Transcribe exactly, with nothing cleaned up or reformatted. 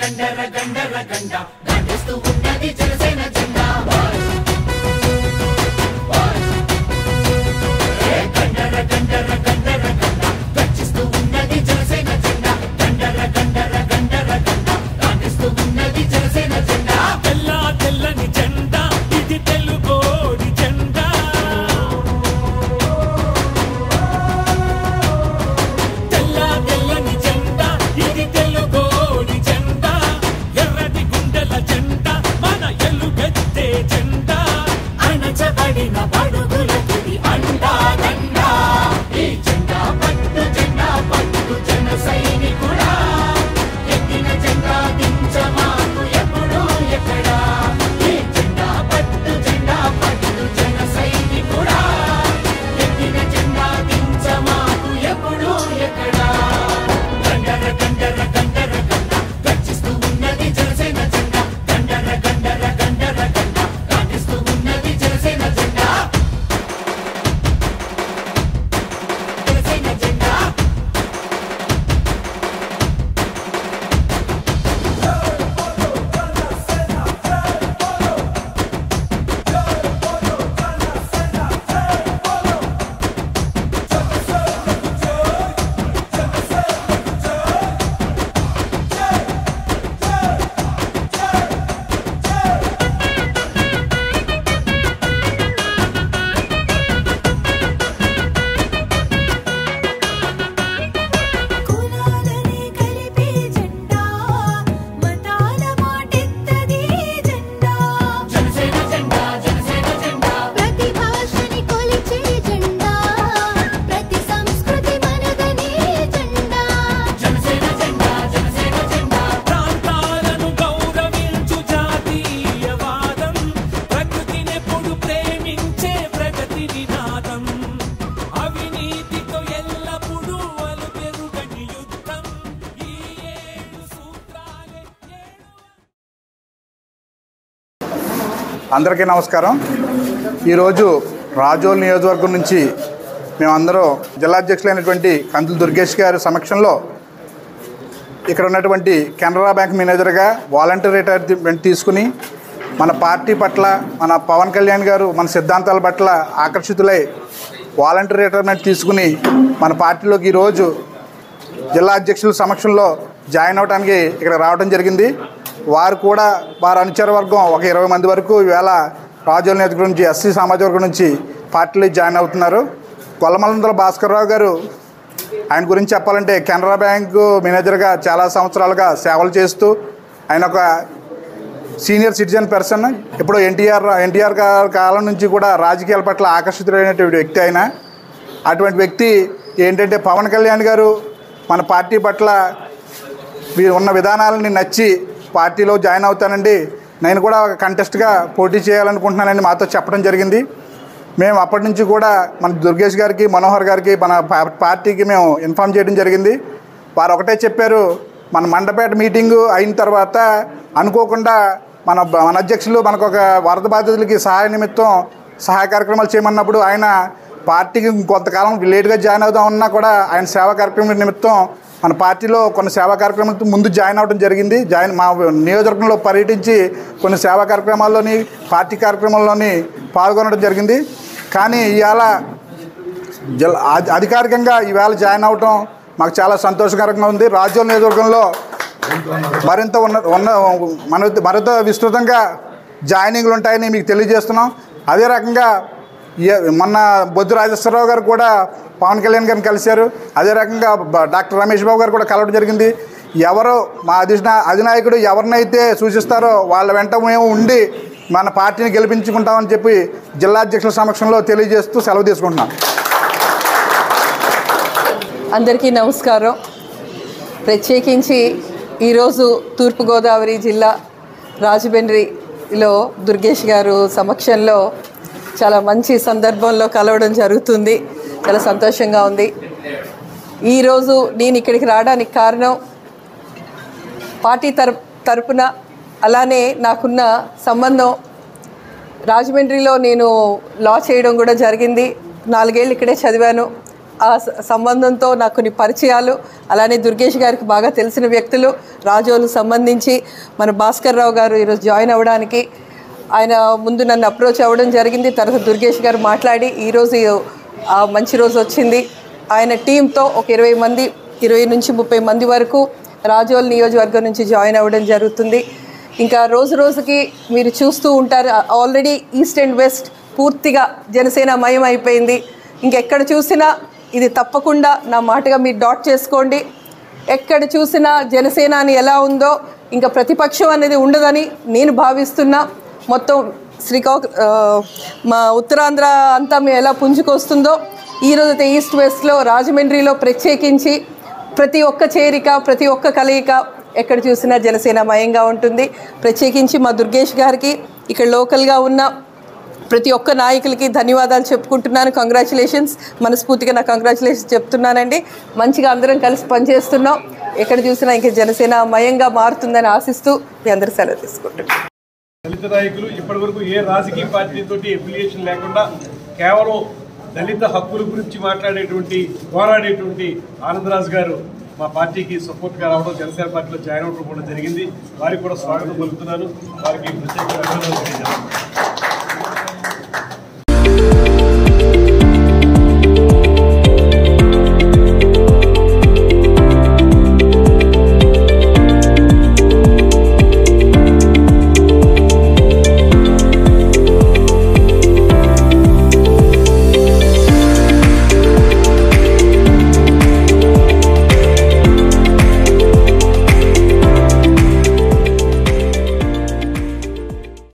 గండర గండర గండ గండిస్తూ ఉన్నది జనసేన జెండా గండర గండర గండర గండ గర్జిస్తూ ఉన్నది జనసేన జెండా గండర గండర గండర గండ గండిస్తూ ఉన్నది జనసేన జెండా తెల్ల తెల్లని జెండా ఇది తెలుగోడి జెండా తెల్ల తెల్లని జెండా ఇది తెలుగోడి జెండా ఎర్రటి గుండెల జెండా మన ఎలుగెత్తే జెండా అణచబడిన బడుగులకి అండా దండా ఈ జెండా పట్టు జెండా పట్టు జన సైనికుడా ఎత్తిన జెండా దించమాకు ఎప్పుడు ఎక్కడా ఈ జెండా పట్టు జెండా పట్టు జన సైనికుడా ఎత్తిన జెండా దించమాకు ఎప్పుడు ఎక్కడా గండర గండర గండర గండ గర్జిస్తూ ఉన్నది జనసేన జెండా గండర గండర గండర గండ గర్జిస్తూ ఉన్నది జనసేన జెండా జనసేన జెండా కులాలని కలిపే జెండా మతాల మాటెత్తది జెండా జనసేన జెండా జనసేన జెండా ప్రతి భాషని కొలిచే జెండా ప్రతి సంస్కృతి మనదనే జెండా జనసేన జెండా జనసేన జెండా ప్రాంతాలను గౌరవించు జాతీయవాదం ప్రకృతినెప్పుడు ప్రేమించే ప్రగతి నినాదం అవినీతితో ఎల్లప్పుడూ అలుపెరుగని యుద్ధం ఈ ఏడు సూత్రాలే ఏడు అందరికీ నమస్కారం. ఈరోజు రాజోల్ నియోజకవర్గం నుంచి మేమందరం జిల్లా అధ్యక్షులైనటువంటి కందులు దుర్గేష్ గారి సమక్షంలో ఇక్కడ ఉన్నటువంటి కెనరా బ్యాంక్ మేనేజర్గా వాలంటీర్ రిటైర్మెంట్ తీసుకుని మన పార్టీ పట్ల మన పవన్ కళ్యాణ్ గారు మన సిద్ధాంతాల పట్ల ఆకర్షితులై వాలంటీర్ రిటైర్మెంట్ తీసుకుని మన పార్టీలోకి ఈరోజు జిల్లా అధ్యక్షుల సమక్షంలో జాయిన్ అవడానికి ఇక్కడ రావడం జరిగింది. వారు కూడా వారి అనుచర వర్గం ఒక ఇరవై మంది వరకు ఈవేళ రాజోల్ నియోజకవర్గం నుంచి ఎస్సీ సామాజిక వర్గం నుంచి పార్టీలో జాయిన్ అవుతున్నారు. కొల్లమలందల భాస్కర్ రావు గారు, ఆయన గురించి చెప్పాలంటే కెనరా బ్యాంకు మేనేజర్గా చాలా సంవత్సరాలుగా సేవలు చేస్తూ ఆయన ఒక సీనియర్ సిటిజన్ పర్సన్. ఇప్పుడు ఎన్టీఆర్ ఎన్టీఆర్ కాలం నుంచి కూడా రాజకీయాల పట్ల ఆకర్షితులైనటువంటి వ్యక్తి ఆయన. అటువంటి వ్యక్తి ఏంటంటే పవన్ కళ్యాణ్ గారు మన పార్టీ పట్ల వీరు ఉన్న విధానాలని నచ్చి పార్టీలో జాయిన్ అవుతానండి, నేను కూడా ఒక కంటెస్ట్గా పోటీ చేయాలనుకుంటున్నానని మాతో చెప్పడం జరిగింది. మేము అప్పటి నుంచి కూడా మన దుర్గేష్ గారికి మనోహర్ గారికి మన పార్టీకి మేము ఇన్ఫామ్ చేయడం జరిగింది. వారు ఒకటే చెప్పారు, మన మండపేట మీటింగు అయిన తర్వాత అనుకోకుండా మన మన అధ్యక్షులు మనకు ఒక వరద బాధితులకి సహాయ నిమిత్తం సహాయ కార్యక్రమాలు చేయమన్నప్పుడు ఆయన పార్టీకి కొంతకాలం లేట్గా జాయిన్ అవుదాం ఉన్నా కూడా ఆయన సేవా కార్యక్రమం నిమిత్తం మన పార్టీలో కొన్ని సేవా కార్యక్రమాలతో ముందు జాయిన్ అవ్వడం జరిగింది. జాయిన్ మా నియోజకవర్గంలో పర్యటించి కొన్ని సేవా కార్యక్రమాల్లోని పార్టీ కార్యక్రమాల్లోని పాల్గొనడం జరిగింది. కానీ ఇవాళ జిల్లా అధికారికంగా ఈవేళ జాయిన్ అవ్వటం మాకు చాలా సంతోషకరంగా ఉంది. రాజోల్ నియోజకవర్గంలో మరింత ఉన్న ఉన్న మన మరింత విస్తృతంగా జాయినింగ్లు ఉంటాయని మీకు తెలియజేస్తున్నాం. అదే రకంగా మొన్న బొద్దు రాజేశ్వరరావు గారు కూడా పవన్ కళ్యాణ్ గారిని కలిశారు. అదే రకంగా డాక్టర్ రమేష్ బాబు గారు కూడా కలవడం జరిగింది. ఎవరో మా అధినా అధినాయకుడు ఎవరినైతే సూచిస్తారో వాళ్ళ వెంట మేము ఉండి మన పార్టీని గెలిపించుకుంటామని చెప్పి జిల్లా అధ్యక్షుల సమక్షంలో తెలియజేస్తూ సెలవు తీసుకుంటున్నాం. అందరికీ నమస్కారం. ప్రత్యేకించి ఈరోజు తూర్పుగోదావరి జిల్లా రాజమండ్రిలో దుర్గేష్ గారు సమక్షంలో చాలా మంచి సందర్భంలో కలవడం జరుగుతుంది. చాలా సంతోషంగా ఉంది. ఈరోజు నేను ఇక్కడికి రావడానికి కారణం పార్టీ తర తరపున అలానే నాకున్న సంబంధం రాజమండ్రిలో నేను లా చేయడం కూడా జరిగింది. నాలుగేళ్ళు ఇక్కడే చదివాను. ఆ సంబంధంతో నాకు కొన్ని పరిచయాలు, అలానే దుర్గేష్ గారికి బాగా తెలిసిన వ్యక్తులు రాజోలు సంబంధించి మన భాస్కర్ రావు గారు ఈరోజు జాయిన్ అవ్వడానికి ఆయన ముందు నన్ను అప్రోచ్ అవ్వడం జరిగింది. తర్వాత దుర్గేష్ గారు మాట్లాడి ఈరోజు మంచి రోజు వచ్చింది. ఆయన టీంతో ఒక ఇరవై మంది ఇరవై నుంచి ముప్పై మంది వరకు రాజోల్ నియోజకవర్గం నుంచి జాయిన్ అవ్వడం జరుగుతుంది. ఇంకా రోజు రోజుకి మీరు చూస్తూ ఉంటారు, ఆల్రెడీ ఈస్ట్ అండ్ వెస్ట్ పూర్తిగా జనసేన మయం అయిపోయింది. ఇంకెక్కడ చూసినా ఇది తప్పకుండా నా మాటగా మీరు డాట్ చేసుకోండి. ఎక్కడ చూసినా జనసేన అని ఎలా ఉందో ఇంకా ప్రతిపక్షం అనేది ఉండదని నేను భావిస్తున్నా. మొత్తం శ్రీకా మా ఉత్తరాంధ్ర అంతా మేము ఎలా పుంజుకొస్తుందో ఈరోజైతే ఈస్ట్ వెస్ట్లో రాజమండ్రిలో ప్రత్యేకించి ప్రతి ఒక్క చేరిక ప్రతి ఒక్క కలయిక ఎక్కడ చూసినా జనసేన మయంగా ఉంటుంది. ప్రత్యేకించి మా దుర్గేష్ గారికి ఇక్కడ లోకల్గా ఉన్న ప్రతి ఒక్క నాయకులకి ధన్యవాదాలు చెప్పుకుంటున్నాను. కంగ్రాచులేషన్స్, మనస్ఫూర్తిగా నా కంగ్రాచులేషన్స్ చెప్తున్నానండి. మంచిగా అందరం కలిసి పనిచేస్తున్నాం. ఎక్కడ చూసినా ఇంకా జనసేన మయంగా మారుతుందని ఆశిస్తూ మీ అందరూ సెలవు తీసుకుంటున్నాను. దళిత నాయకులు ఇప్పటి వరకు ఏ రాజకీయ పార్టీతోటి ఎఫిలియేషన్ లేకుండా కేవలం దళిత హక్కుల గురించి మాట్లాడేటువంటి పోరాడేటువంటి ఆనందరాజు గారు మా పార్టీకి సపోర్ట్గా రావడం, జనసేన పార్టీలో జాయిన్ అవ్వడం కూడా జరిగింది. వారికి కూడా స్వాగతం పలుకుతున్నాను. వారికి ప్రత్యేక అభినందనలు తెలియజేస్తున్నాను.